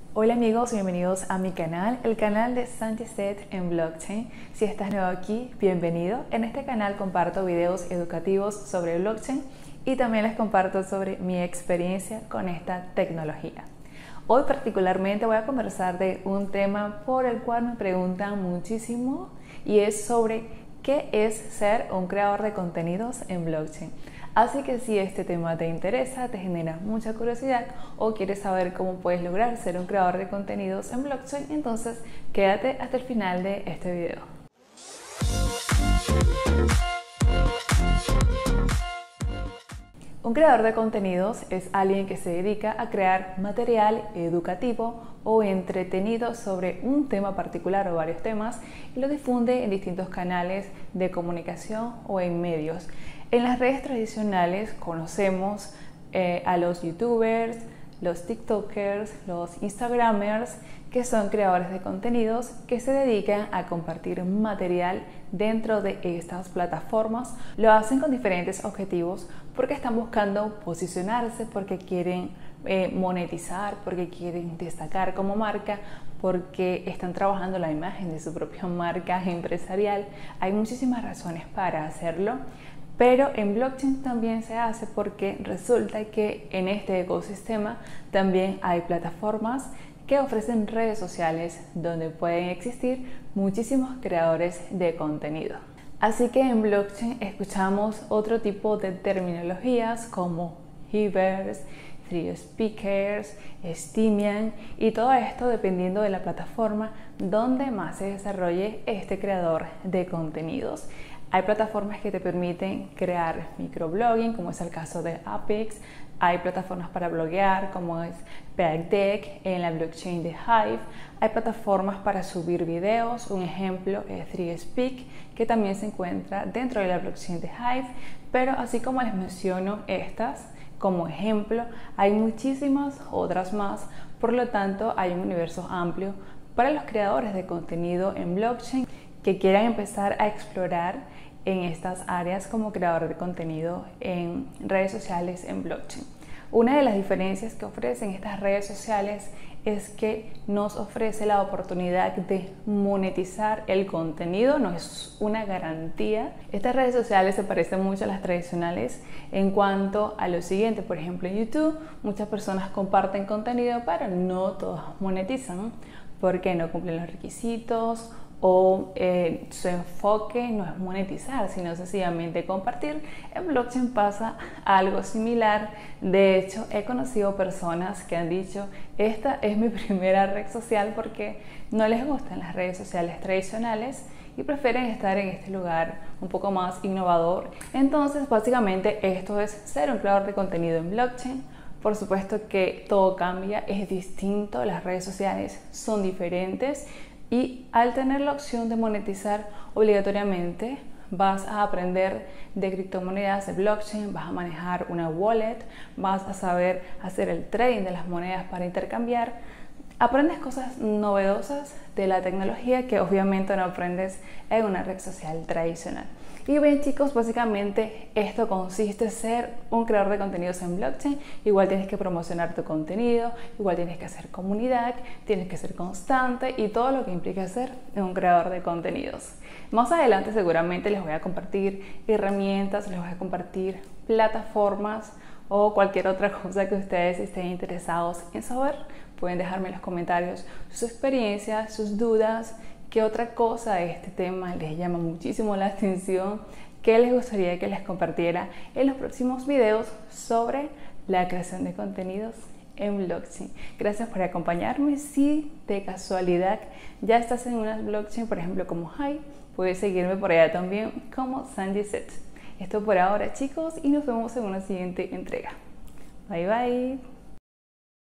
Hola amigos, bienvenidos a mi canal, el canal de Santi Set en Blockchain. Si estás nuevo aquí, bienvenido. En este canal comparto videos educativos sobre blockchain y también les comparto sobre mi experiencia con esta tecnología. Hoy particularmente voy a conversar de un tema por el cual me preguntan muchísimo y es sobre qué es ser un creador de contenidos en blockchain. Así que si este tema te interesa, te genera mucha curiosidad o quieres saber cómo puedes lograr ser un creador de contenidos en blockchain, entonces quédate hasta el final de este video. Un creador de contenidos es alguien que se dedica a crear material educativo o entretenido sobre un tema particular o varios temas y lo difunde en distintos canales de comunicación o en medios. En las redes tradicionales conocemos a los youtubers, los tiktokers, los instagramers, que son creadores de contenidos que se dedican a compartir material dentro de estas plataformas. Lo hacen con diferentes objetivos porque están buscando posicionarse, porque quieren monetizar, porque quieren destacar como marca, porque están trabajando la imagen de su propia marca empresarial. Hay muchísimas razones para hacerlo. Pero en blockchain también se hace porque resulta que en este ecosistema también hay plataformas que ofrecen redes sociales donde pueden existir muchísimos creadores de contenido. Así que en blockchain escuchamos otro tipo de terminologías como Heavers, Free Speakers, Steemian y todo esto dependiendo de la plataforma donde más se desarrolle este creador de contenidos. Hay plataformas que te permiten crear microblogging, como es el caso de Apex. Hay plataformas para bloguear, como es PackDeck en la blockchain de Hive. Hay plataformas para subir videos, un ejemplo es 3Speak, que también se encuentra dentro de la blockchain de Hive. Pero así como les menciono estas como ejemplo, hay muchísimas otras más. Por lo tanto, hay un universo amplio para los creadores de contenido en blockchain que quieran empezar a explorar en estas áreas como creador de contenido en redes sociales en blockchain. Una de las diferencias que ofrecen estas redes sociales es que nos ofrece la oportunidad de monetizar el contenido, no es una garantía. Estas redes sociales se parecen mucho a las tradicionales en cuanto a lo siguiente. Por ejemplo, en YouTube muchas personas comparten contenido, pero no todos monetizan porque no cumplen los requisitos o su enfoque no es monetizar, sino sencillamente compartir. En blockchain pasa algo similar. De hecho, he conocido personas que han dicho, esta es mi primera red social porque no les gustan las redes sociales tradicionales y prefieren estar en este lugar un poco más innovador. Entonces, básicamente esto es ser un creador de contenido en blockchain. Por supuesto que todo cambia, es distinto, las redes sociales son diferentes. Y al tener la opción de monetizar obligatoriamente, vas a aprender de criptomonedas de blockchain, vas a manejar una wallet, vas a saber hacer el trading de las monedas para intercambiar. Aprendes cosas novedosas de la tecnología que obviamente no aprendes en una red social tradicional. Y bien chicos, básicamente esto consiste en ser un creador de contenidos en blockchain. Igual tienes que promocionar tu contenido, igual tienes que hacer comunidad, tienes que ser constante y todo lo que implica ser un creador de contenidos. Más adelante seguramente les voy a compartir herramientas, les voy a compartir plataformas o cualquier otra cosa que ustedes estén interesados en saber. Pueden dejarme en los comentarios sus experiencias, sus dudas. ¿Qué otra cosa de este tema les llama muchísimo la atención? ¿Qué les gustaría que les compartiera en los próximos videos sobre la creación de contenidos en blockchain? Gracias por acompañarme. Si de casualidad ya estás en una blockchain, por ejemplo como Hive, puedes seguirme por allá también como Santi Set. Esto por ahora chicos y nos vemos en una siguiente entrega. Bye bye.